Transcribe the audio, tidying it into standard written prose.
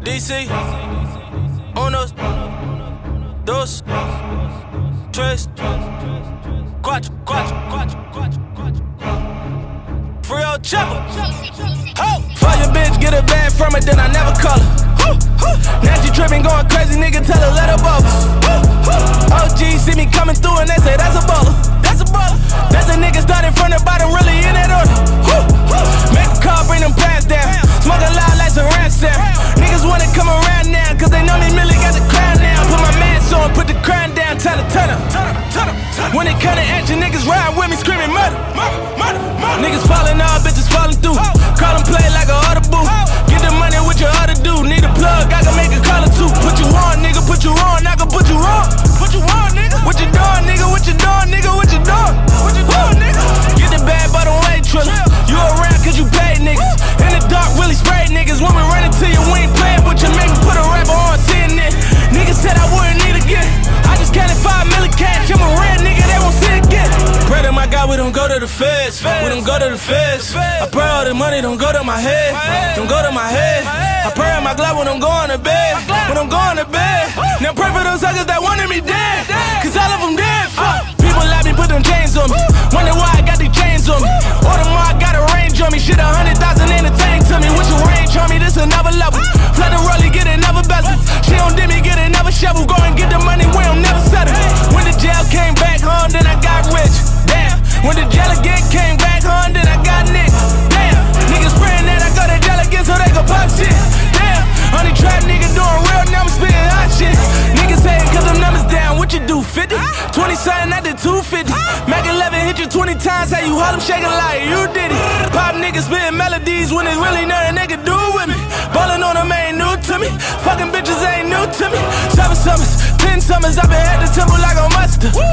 DC, unos, dos, tres, cuatro, free old chopper. Fuck your bitch, get a bag from it, then I never call her. Now she trippin', going crazy, nigga, tell her let her bubble. OG see me coming through and they say that's a baller. That's a baller. That's a nigga starting from the bottom, really in that order. Make a call, bring them pants down. Smoke a lot like some ransom. Niggas wanna come around now, cause they know me really got the crown now. Put my mask on, put the crown down, tell her turn up. When it come to action, niggas ride with me screaming murder. Niggas falling off, bitches falling through. Call them play like a audible. Get the money with your other dude. Need a plug, I can make a call or two. Put you on, nigga, put you on, I can put you on. Put you on, nigga. What you doing, nigga? What you doing, nigga? What you doing? What you doing, nigga? Get the bad, but don't wait, Triller. You around cause you paid niggas. In the dark, really sprayed niggas. When we run into you, we ain't playing, but you make me put a rapper on CNN. Niggas said I wouldn't need again. I just counted 5 million cash. I'm a red nigga, they won't see it again. Pray to my God, we don't go to the feds. We don't go to the feds. I pray all the money don't go to my head. Don't go to my head. I pray in my glove when I'm going to bed. When I'm going to bed. Now pray for those suckers that wanted me dead. Cause all of them dead, fuck. People let me put them chains on me. Wonder why I got these chains on me. Or the more I got a range on me. Shit, 100,000 ain't a thing to me. Wish a range on me, this another level. Flood the rollie, get another bezel. She don't dip me, get another shovel. Go and get the money, we don't never settle. When the jail came back home, then I got rich. Damn. When the jail again came back home, then I got nicked. Damn. Niggas praying that I go to jail again so they can pop shit. Damn. Only trap nigga doing real numbers, spitting hot shit. Niggas saying cause them numbers down, what you do, 50? 20 something, I did 250. Mac 11 hit you 20 times, how you hold them shaking like you did it. Pop niggas spitting melodies when it's really nothing they can do with me. Ballin' on them ain't new to me. Fucking bitches ain't new to me. 7 summers, 10 summers, I've been at the temple like a monster.